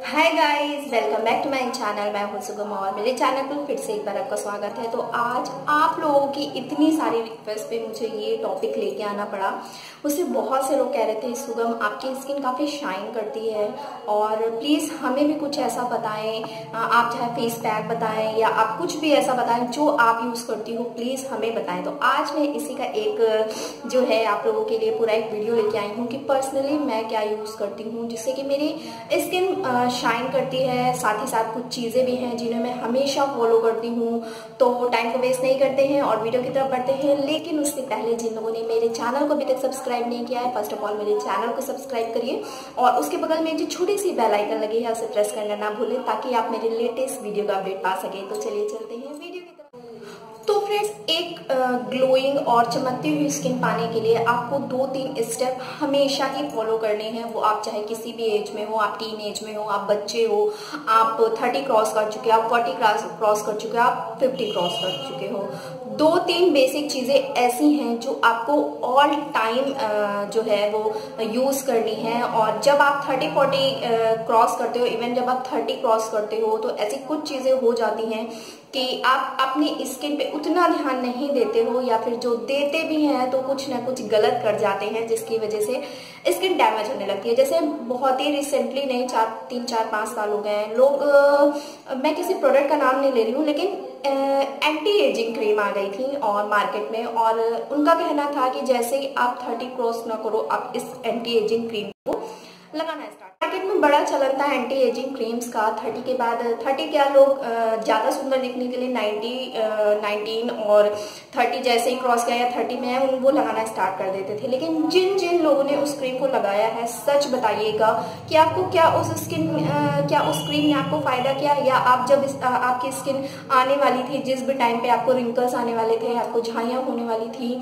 Hi guys, welcome back to my channel. मैं हूं सुगम और मेरे चैनल पर फिर से एक बार आपका स्वागत है। तो आज आप लोगों की इतनी सारी रिक्वेस्ट पे मुझे ये टॉपिक लेके आना पड़ा। उससे बहुत से लोग कह रहे थे सुगम आपकी स्किन काफ़ी शाइन करती है और प्लीज़ हमें भी कुछ ऐसा बताएं। आप चाहे फेस पैक बताएं या आप कुछ भी ऐसा बताएं जो आप यूज़ करती हो, प्लीज़ हमें बताएं। तो आज मैं इसी का एक जो है आप लोगों के लिए पूरा एक वीडियो लेके आई हूँ कि पर्सनली मैं क्या यूज़ करती हूँ जिससे कि मेरी स्किन शाइन करती है। साथ ही साथ कुछ चीज़ें भी हैं जिन्हें मैं हमेशा फॉलो करती हूँ। तो टाइम को वेस्ट नहीं करते हैं और वीडियो की तरफ बढ़ते हैं। लेकिन उससे पहले जिन लोगों ने मेरे चैनल को अभी तक सब्सक्राइब नहीं किया है, फर्स्ट ऑफ ऑल मेरे चैनल को सब्सक्राइब करिए और उसके बगल में जो छोटी सी बेल आइकन लगी है उसे प्रेस करना ना भूलें ताकि आप मेरे लेटेस्ट वीडियो का अपडेट पा सकें। तो चलिए चलते हैं वीडियो की तरफ। तो फ्रेंड्स, एक ग्लोइंग और चमकती हुई स्किन पाने के लिए आपको 2-3 स्टेप हमेशा ही फॉलो करने हैं। वो आप चाहे किसी भी एज में हो, आप टीन एज में हो, आप बच्चे हो, आप 30 क्रॉस कर चुके हो, आप 40 क्रॉस कर चुके हो, आप 50 क्रॉस कर चुके हो। 2-3 बेसिक चीजें ऐसी हैं जो आपको ऑल टाइम जो है वो यूज करनी है। और जब आप 30-40 क्रॉस करते हो, इवन जब आप 30 क्रॉस करते हो, तो ऐसी कुछ चीजें हो जाती हैं कि आप अपनी स्किन पे उतना ध्यान नहीं देते हो या फिर जो देते भी हैं तो कुछ ना कुछ गलत कर जाते हैं जिसकी वजह से स्किन डैमेज होने लगती है। जैसे बहुत ही रिसेंटली नहीं, 3-4-5 साल हो गए हैं, लोग मैं किसी प्रोडक्ट का नाम नहीं ले रही हूँ लेकिन एंटी एजिंग क्रीम आ गई थी और मार्केट में, और उनका कहना था कि जैसे ही आप 30 क्रॉस ना करो आप इस एंटी एजिंग क्रीम को लगाना स्टार्ट। मार्केट में बड़ा चलन था एंटी एजिंग क्रीम्स का। 30 के बाद 30 क्या लोग ज्यादा सुंदर दिखने के लिए 19 और 30 जैसे ही क्रॉस किया या 30 में है वो लगाना स्टार्ट कर देते थे। लेकिन जिन जिन लोगों ने उस क्रीम को लगाया है, सच बताइएगा कि आपको क्या उस क्रीम ने आपको फायदा किया, या आप जब आपकी स्किन आने वाली थी, जिस भी टाइम पे आपको रिंकल्स आने वाले थे, आपको झाइयां होने वाली थी,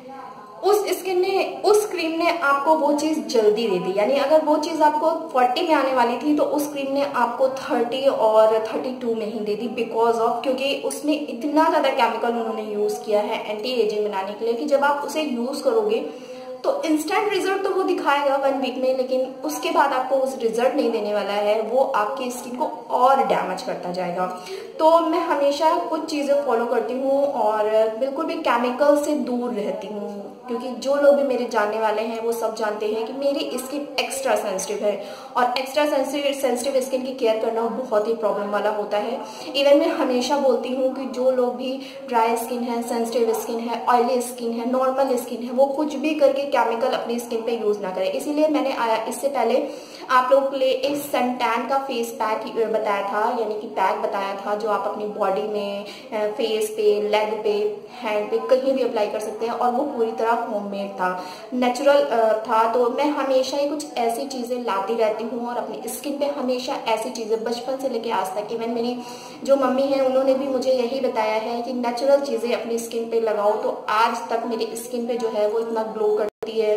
उस क्रीम ने आपको वो चीज जल्दी दे दी। यानी अगर वो चीज आपको 40 में आने वाली थी तो उस क्रीम ने आपको 30 और 32 में ही दे दी, बिकॉज ऑफ क्योंकि उसमें इतना ज्यादा केमिकल उन्होंने यूज किया है एंटी एजिंग बनाने के लिए कि जब आप उसे यूज करोगे तो इंस्टेंट रिजल्ट तो वो दिखाएगा 1 वीक में, लेकिन उसके बाद आपको उस रिजल्ट नहीं देने वाला है, वो आपकी स्किन को और डैमेज करता जाएगा। तो मैं हमेशा कुछ चीजें फॉलो करती हूँ और बिल्कुल भी केमिकल से दूर रहती हूँ, क्योंकि जो लोग भी मेरे जानने वाले हैं वो सब जानते हैं कि मेरी स्किन एक्स्ट्रा सेंसिटिव है और एक्स्ट्रा सेंसिटिव स्किन की केयर करना बहुत ही प्रॉब्लम वाला होता है। इवन मैं हमेशा बोलती हूँ कि जो लोग भी ड्राई स्किन है, सेंसिटिव स्किन है, ऑयली स्किन है, नॉर्मल स्किन है, वो कुछ भी करके केमिकल अपनी स्किन पे यूज ना करें। इसीलिए मैंने इससे पहले आप लोगों के लिए एक सनटैन का फेस पैक बताया था, यानी कि पैक बताया था जो आप अपनी बॉडी में, फेस पे, लेग पे, हैंड पे कहीं भी अप्लाई कर सकते हैं और वो पूरी तरह होममेड था, नेचुरल था। तो मैं हमेशा ही कुछ ऐसी चीजें लाती रहती हूँ और अपनी स्किन पे हमेशा ऐसी चीजें बचपन से लेके आज तक, इवन मेरी जो मम्मी है उन्होंने भी मुझे यही बताया है कि नेचुरल चीजें अपनी स्किन पे लगाओ। तो आज तक मेरी स्किन पे जो है वो इतना ग्लो करती है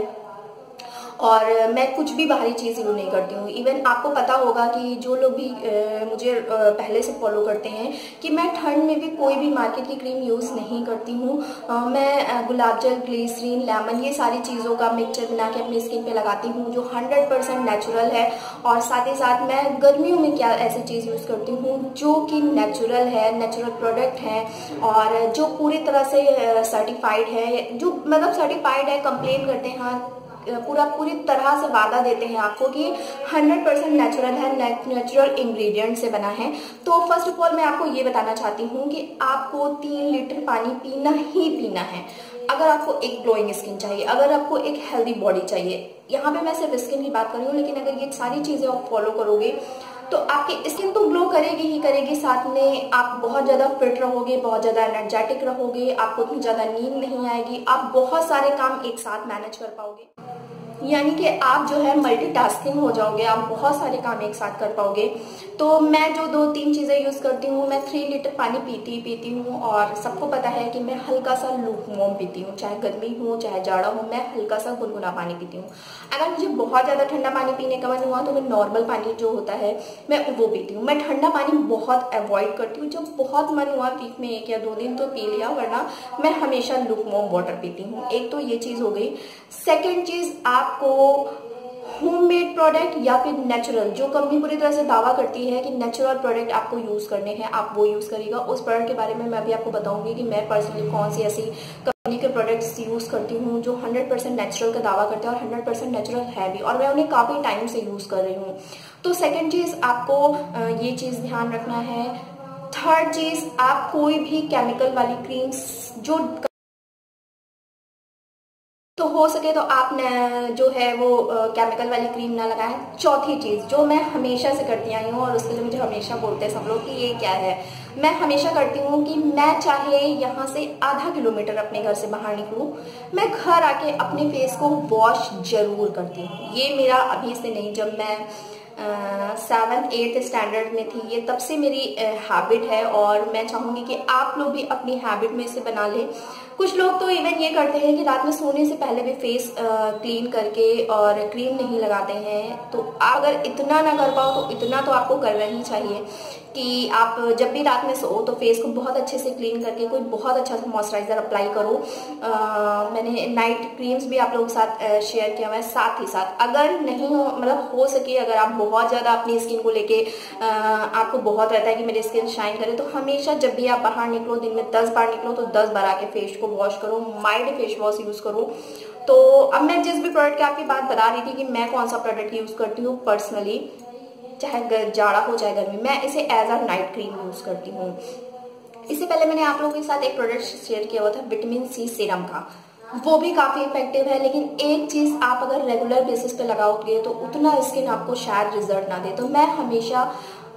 और मैं कुछ भी बाहरी चीज यूज नहीं करती हूँ। इवन आपको पता होगा कि जो लोग भी मुझे पहले से फॉलो करते हैं कि मैं ठंड में भी कोई भी मार्केट की क्रीम यूज नहीं करती हूँ। मैं गुलाब जल, ग्लिसरीन, लेमन, ये सारी चीजों का मिक्सचर बना के अपनी स्किन पे लगाती हूँ जो 100% नेचुरल है। और साथ ही साथ मैं गर्मियों में क्या ऐसी चीज यूज करती हूँ जो कि नेचुरल है, नेचुरल प्रोडक्ट है और जो पूरी तरह से सर्टिफाइड है, जो मतलब सर्टिफाइड है, कंप्लेन करते हैं, हाँ पूरी तरह से वादा देते हैं आपको कि 100% नेचुरल है, नेचुरल इंग्रेडिएंट से बना है। तो फर्स्ट ऑफ ऑल मैं आपको ये बताना चाहती हूँ कि आपको 3 लीटर पानी पीना ही पीना है अगर आपको एक ग्लोइंग स्किन चाहिए, अगर आपको एक हेल्दी बॉडी चाहिए। यहाँ पे मैं सिर्फ स्किन की बात कर रही हूँ, लेकिन अगर ये सारी चीजें आप फॉलो करोगे तो आपकी स्किन तो ग्लो करेगी ही करेगी, साथ में आप बहुत ज्यादा फिट रहोगे, बहुत ज्यादा एनर्जेटिक रहोगे, आपको इतनी ज्यादा नींद नहीं आएगी, आप बहुत सारे काम एक साथ मैनेज कर पाओगे। यानी कि आप जो है मल्टीटास्किंग हो जाओगे, आप बहुत सारे काम एक साथ कर पाओगे। तो मैं जो 2-3 चीजें यूज करती हूँ, मैं 3 लीटर पानी पीती हूँ और सबको पता है कि मैं हल्का सा लूकवार्म पीती हूँ, चाहे गर्मी हो चाहे जाड़ा हो, मैं हल्का सा गुनगुना पानी पीती हूँ। अगर मुझे बहुत ज्यादा ठंडा पानी पीने का मन हुआ तो मैं नॉर्मल पानी जो होता है मैं वो पीती हूँ। मैं ठंडा पानी बहुत अवॉइड करती हूँ, जब बहुत मन हुआ वीक में 1 या 2 दिन तो पी लिया, वरना मैं हमेशा लूकवार्म वाटर पीती हूँ। एक तो ये चीज हो गई। सेकेंड चीज, आपको होममेड प्रोडक्ट या फिर नेचुरल, जो कंपनी पूरी तरह से दावा करती है कि नेचुरल प्रोडक्ट आपको यूज करने हैं, आप वो यूज करिएगा। उस प्रोडक्ट के बारे में मैं अभी आपको बताऊंगी कि मैं पर्सनली कौन सी ऐसी कंपनी के प्रोडक्ट्स यूज करती हूँ जो 100% नेचुरल का दावा करते हैं और 100% नेचुरल है भी, और मैं उन्हें काफी टाइम से यूज कर रही हूँ। तो सेकेंड चीज आपको ये चीज ध्यान रखना है। थर्ड चीज, आप कोई भी केमिकल वाली क्रीम्स जो तो हो सके तो आप न जो है वो केमिकल वाली क्रीम ना लगाएं। चौथी चीज जो मैं हमेशा से करती आई हूँ और उसके लिए मुझे हमेशा बोलते हैं सब लोग कि ये क्या है, मैं हमेशा करती हूँ कि मैं चाहे यहाँ से आधा किलोमीटर अपने घर से बाहर निकलूँ, मैं घर आके अपने फेस को वॉश जरूर करती हूँ। ये मेरा अभी से नहीं, जब मैं 7th 8th स्टैंडर्ड में थी, ये तब से मेरी हैबिट है और मैं चाहूंगी कि आप लोग भी अपनी हैबिट में इसे बना लें। कुछ लोग तो इवन ये करते हैं कि रात में सोने से पहले भी फेस क्लीन करके और क्रीम नहीं लगाते हैं। तो अगर इतना ना कर पाओ तो इतना तो आपको करना ही चाहिए कि आप जब भी रात में सो तो फेस को बहुत अच्छे से क्लीन करके कोई बहुत अच्छा सा मॉइस्चराइजर अप्लाई करो। मैंने नाइट क्रीम्स भी आप लोगों के साथ शेयर किया हुआ है। साथ ही साथ अगर नहीं हो, मतलब हो सके, अगर आप बहुत ज़्यादा अपनी स्किन को लेके आपको बहुत रहता है कि मेरी स्किन शाइन करे, तो हमेशा जब भी आप बाहर निकलो, दिन में 10 बार निकलो तो 10 बार आके फेस को वॉश करो, माइल्ड फेस वॉश यूज़ करो। तो अब मैं जिस भी प्रोडक्ट की आपकी बात बता रही थी कि मैं कौन सा प्रोडक्ट यूज़ करती हूँ पर्सनली, चाहे जाड़ा हो चाहे गर्मी, मैं इसे as a night cream use करती हूँ। इससे पहले मैंने आप लोगों के साथ एक प्रोडक्ट शेयर किया हुआ था विटामिन सी सीरम का, वो भी काफी इफेक्टिव है। लेकिन एक चीज, आप अगर रेगुलर बेसिस पे लगाओगे तो उतना स्किन आपको शायद रिजल्ट ना दे। तो मैं हमेशा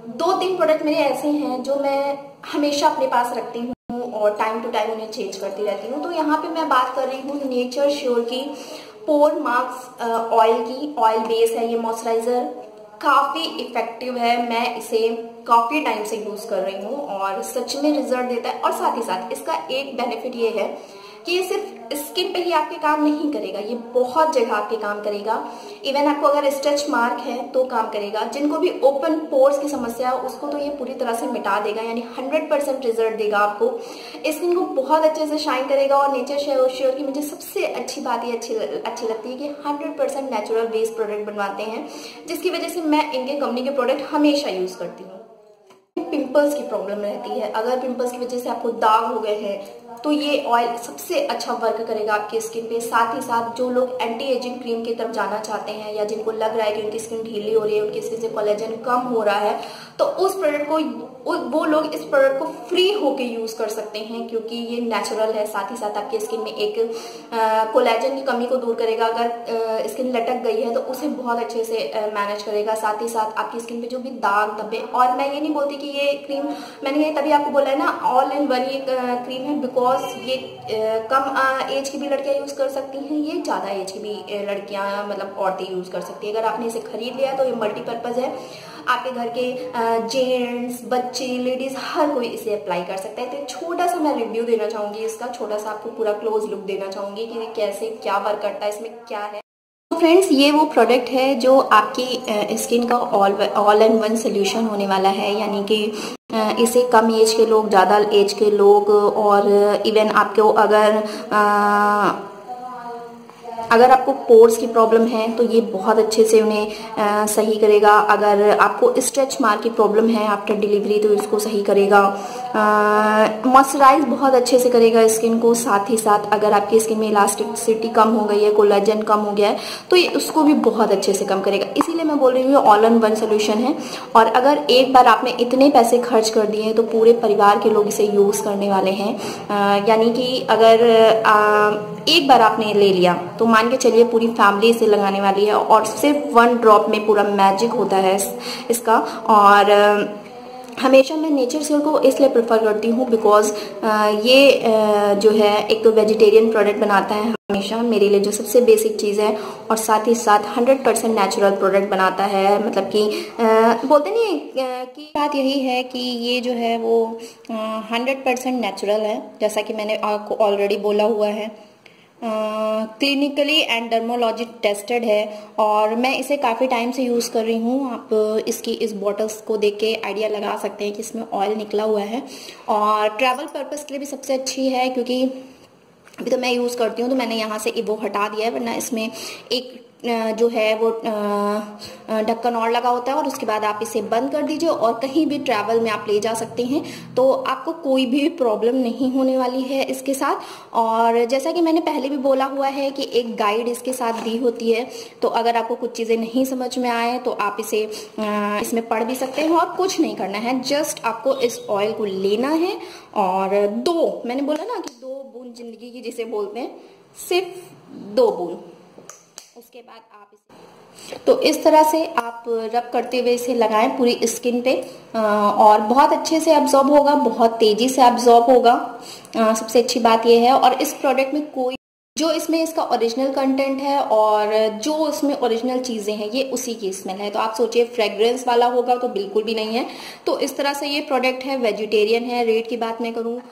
2-3 प्रोडक्ट मेरे ऐसे हैं जो मैं हमेशा अपने पास रखती हूँ और टाइम टू टाइम उन्हें चेंज करती रहती हूँ। तो यहाँ पे मैं बात कर रही हूँ नेचर श्योर की पोर मार्क्स ऑयल की। ऑयल बेस है ये मॉइस्चराइजर, काफी इफेक्टिव है। मैं इसे काफी टाइम से यूज कर रही हूँ और सच में रिजल्ट देता है। और साथ ही साथ इसका एक बेनिफिट ये है कि ये सिर्फ स्किन पे ही आपके काम नहीं करेगा, ये बहुत जगह आपके काम करेगा। इवन आपको अगर स्ट्रेच मार्क है तो काम करेगा। जिनको भी ओपन पोर्स की समस्या है उसको तो ये पूरी तरह से मिटा देगा, यानी 100% रिजल्ट देगा आपको। स्किन को बहुत अच्छे से शाइन करेगा। और नेचर श्योर की मुझे सबसे अच्छी बात ये अच्छी लगती है कि 100% नेचुरल बेस्ड प्रोडक्ट बनवाते हैं, जिसकी वजह से मैं इनके कंपनी के प्रोडक्ट हमेशा यूज करती हूँ। पिंपल्स की प्रॉब्लम रहती है, अगर पिंपल्स की वजह से आपको दाग हो गए हैं तो ये ऑयल सबसे अच्छा वर्क करेगा आपकी स्किन पे। साथ ही साथ जो लोग एंटी एजिंग क्रीम की तरफ जाना चाहते हैं या जिनको लग रहा है कि उनकी स्किन ढीली हो रही है, उनकी स्किन से कोलेजन कम हो रहा है, तो उस प्रोडक्ट को वो लोग इस प्रोडक्ट को फ्री होके यूज कर सकते हैं, क्योंकि ये नेचुरल है। साथ ही साथ आपकी स्किन में एक कोलेजन की कमी को दूर करेगा। अगर स्किन लटक गई है तो उसे बहुत अच्छे से मैनेज करेगा। साथ ही साथ आपकी स्किन पे जो भी दाग धब्बे, और मैं ये नहीं बोलती कि ये क्रीम, मैंने ये तभी आपको बोला है ना ऑल इन वन ये क्रीम है, बिकॉज ये कम एज की भी लड़कियां यूज कर सकती हैं, ये ज्यादा एज की भी लड़कियां मतलब औरतें यूज कर सकती है। अगर आपने इसे खरीद लिया तो ये मल्टीपर्पज है, आपके घर के जेंट्स, बच्चे, लेडीज हर कोई इसे अप्लाई कर सकता है। तो छोटा सा मैं रिव्यू देना चाहूंगी इसका, छोटा सा आपको पूरा क्लोज लुक देना चाहूंगी कि कैसे क्या वर्क करता है, इसमें क्या है। तो फ्रेंड्स, ये वो प्रोडक्ट है जो आपकी स्किन का ऑल इन वन सोल्यूशन होने वाला है, यानी कि इसे कम एज के लोग, ज़्यादा एज के लोग, और इवन आपको अगर आपको पोर्स की प्रॉब्लम है तो ये बहुत अच्छे से उन्हें सही करेगा। अगर आपको स्ट्रेच मार्क की प्रॉब्लम है आफ्टर डिलीवरी तो इसको सही करेगा। मॉइस्चराइज बहुत अच्छे से करेगा स्किन को। साथ ही साथ अगर आपकी स्किन में इलास्टिसिटी कम हो गई है, कोलेजन कम हो गया है, तो ये उसको भी बहुत अच्छे से कम करेगा। इसीलिए मैं बोल रही हूँ ऑल इन वन सोल्यूशन है। और अगर एक बार आपने इतने पैसे खर्च कर दिए तो पूरे परिवार के लोग इसे यूज करने वाले हैं। यानी कि अगर एक बार आपने ले लिया तो मान के चलिए पूरी फैमिली इसे लगाने वाली है, और सिर्फ 1 ड्रॉप में पूरा मैजिक होता है इसका। और हमेशा मैं नेचर श्योर को इसलिए प्रेफर करती हूँ बिकॉज ये जो है एक तो वेजिटेरियन प्रोडक्ट बनाता है हमेशा मेरे लिए, जो सबसे बेसिक चीज़ है, और साथ ही साथ 100% नेचुरल प्रोडक्ट बनाता है। मतलब कि बोलते नहीं कि बात यही है कि ये जो है वो 100% नेचुरल है, जैसा कि मैंने आपको ऑलरेडी बोला हुआ है। क्लिनिकली एंड डर्मोलॉजी टेस्टेड है और मैं इसे काफ़ी टाइम से यूज़ कर रही हूँ। आप इसकी इस बॉटल्स को देख के आइडिया लगा सकते हैं कि इसमें ऑयल निकला हुआ है, और ट्रैवल पर्पस के लिए भी सबसे अच्छी है, क्योंकि अभी तो मैं यूज़ करती हूँ तो मैंने यहाँ से वो हटा दिया है, वरना इसमें एक जो है वो ढक्कन और लगा होता है, और उसके बाद आप इसे बंद कर दीजिए और कहीं भी ट्रैवल में आप ले जा सकते हैं, तो आपको कोई भी प्रॉब्लम नहीं होने वाली है इसके साथ। और जैसा कि मैंने पहले भी बोला हुआ है कि एक गाइड इसके साथ दी होती है, तो अगर आपको कुछ चीजें नहीं समझ में आए तो आप इसे इसमें पढ़ भी सकते हैं। और कुछ नहीं करना है, जस्ट आपको इस ऑयल को लेना है और मैंने बोला ना कि 2 बूंद जिंदगी की जिसे बोलते हैं, सिर्फ 2 बूंद, उसके बाद आप इसे तो इस तरह से आप रब करते हुए इसे लगाएं पूरी स्किन पे, और बहुत अच्छे से अब्जॉर्ब होगा, बहुत तेजी से अब्जॉर्ब होगा। सबसे अच्छी बात यह है। और इस प्रोडक्ट में कोई जो इसमें इसका ओरिजिनल कंटेंट है और जो इसमें ओरिजिनल चीजें हैं ये उसी की स्मेल है, तो आप सोचिए फ्रेग्रेंस वाला होगा तो बिल्कुल भी नहीं है। तो इस तरह से ये प्रोडक्ट है, वेजिटेरियन है। रेट की बात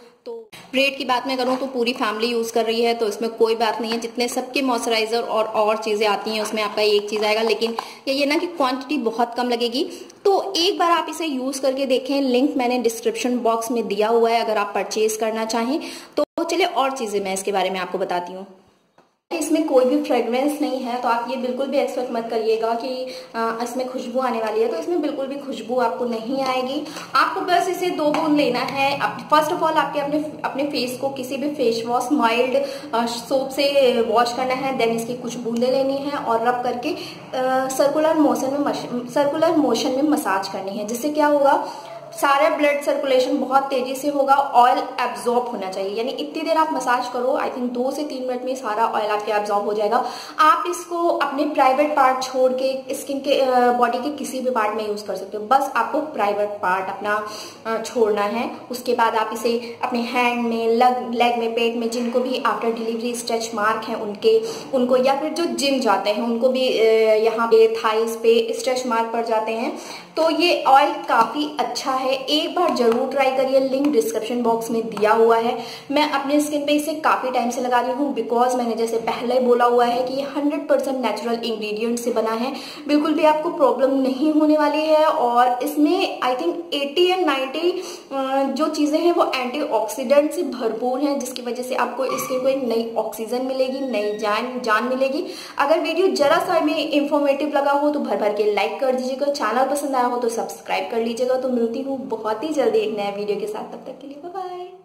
मैं करूँ तो पूरी फैमिली यूज कर रही है, तो इसमें कोई बात नहीं है। जितने सबके मॉइस्चराइजर और चीजें आती हैं उसमें आपका एक चीज आएगा, लेकिन ये ना कि क्वांटिटी बहुत कम लगेगी। तो एक बार आप इसे यूज करके देखें, लिंक मैंने डिस्क्रिप्शन बॉक्स में दिया हुआ है अगर आप परचेज करना चाहें तो। चलिए और चीजें मैं इसके बारे में आपको बताती हूँ। इसमें कोई भी फ्रेग्रेंस नहीं है, तो आप ये बिल्कुल भी एक्सपेक्ट मत करिएगा कि इसमें खुशबू आने वाली है, तो इसमें बिल्कुल भी खुशबू आपको नहीं आएगी। आपको बस इसे 2 बूंद लेना है। फर्स्ट ऑफ ऑल आपके अपने फेस को किसी भी फेस वॉश माइल्ड सोप से वॉश करना है, देन इसकी कुछ बूंदे लेनी है और रब करके सर्कुलर मोशन में मसाज करनी है, जिससे क्या होगा, सारा ब्लड सर्कुलेशन बहुत तेजी से होगा, ऑयल एब्जॉर्ब होना चाहिए। यानी इतनी देर आप मसाज करो, आई थिंक 2 से 3 मिनट में सारा ऑयल आपके एब्जॉर्ब हो जाएगा। आप इसको अपने प्राइवेट पार्ट छोड़ के स्किन के बॉडी के किसी भी पार्ट में यूज कर सकते हो, बस आपको प्राइवेट पार्ट अपना छोड़ना है। उसके बाद आप इसे अपने हैंड में, लेग में, पेट में, जिनको भी आफ्टर डिलीवरी स्ट्रेच मार्क है उनको, या फिर जो जिम जाते हैं उनको भी यहाँ पे थाइस पे स्ट्रेच मार्क पड़ जाते हैं, तो ये ऑयल काफी अच्छा है। एक बार जरूर ट्राई करिए, लिंक डिस्क्रिप्शन बॉक्स में दिया हुआ है। मैं अपने स्किन पे इसे काफी टाइम से लगा रही हूँ, बिकॉज मैंने जैसे पहले बोला हुआ है कि 100% नेचुरल इंग्रेडिएंट से बना है, बिल्कुल भी आपको प्रॉब्लम नहीं होने वाली है। और इसमें आई थिंक 80 या 90 जो चीजें हैं वो एंटीऑक्सीडेंट से भरपूर हैं, जिसकी वजह से आपको स्किन को एक नई ऑक्सीजन मिलेगी, नई जान मिलेगी। अगर वीडियो जरा सा भी इंफॉर्मेटिव लगा हो तो भर के लाइक कर दीजिएगा, चैनल पसंद आया हो तो सब्सक्राइब कर लीजिएगा। तो मिलती हूँ बहुत ही जल्दी एक नया वीडियो के साथ, तब तक के लिए बाय बाय।